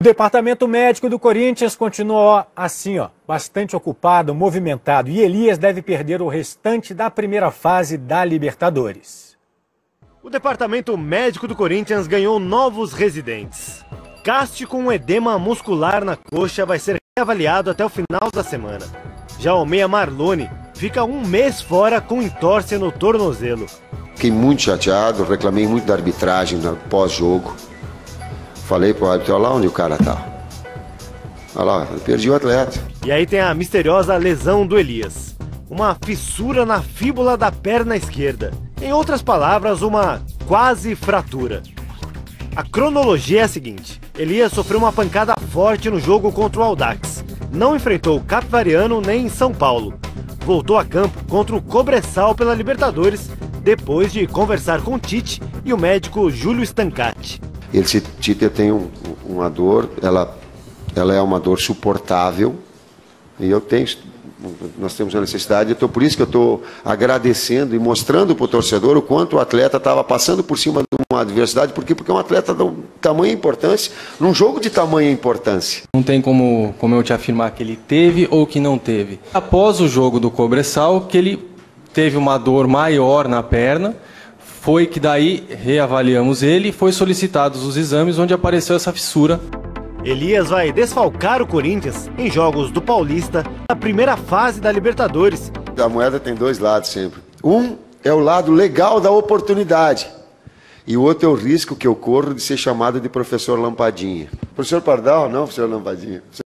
O departamento médico do Corinthians continua assim, bastante ocupado, movimentado. E Elias deve perder o restante da primeira fase da Libertadores. O departamento médico do Corinthians ganhou novos residentes. Casti, com um edema muscular na coxa, vai ser reavaliado até o final da semana. Já o meia Marlone fica um mês fora com entorse no tornozelo. Fiquei muito chateado, reclamei muito da arbitragem no pós-jogo. Falei pro árbitro, olha lá onde o cara tá. Olha lá, eu perdi o atleta. E aí tem a misteriosa lesão do Elias. Uma fissura na fíbula da perna esquerda. Em outras palavras, uma quase fratura. A cronologia é a seguinte. Elias sofreu uma pancada forte no jogo contra o Audax. Não enfrentou o Capivariano nem São Paulo. Voltou a campo contra o Cobressal pela Libertadores, depois de conversar com o Tite e o médico Júlio Stancati. Esse Tite tem uma dor, ela é uma dor suportável, e nós temos a necessidade, por isso que eu estou agradecendo e mostrando para o torcedor o quanto o atleta estava passando por cima de uma adversidade, porque é um atleta de tamanha importância, num jogo de tamanha importância. Não tem como eu te afirmar que ele teve ou que não teve. Após o jogo do Cobressal, que ele teve uma dor maior na perna, foi que daí reavaliamos ele e foi solicitados os exames onde apareceu essa fissura. Elias vai desfalcar o Corinthians em jogos do Paulista na primeira fase da Libertadores. A moeda tem dois lados sempre. Um é o lado legal da oportunidade e o outro é o risco que eu corro de ser chamado de professor Lampadinha. Professor Pardal? Não, professor Lampadinha.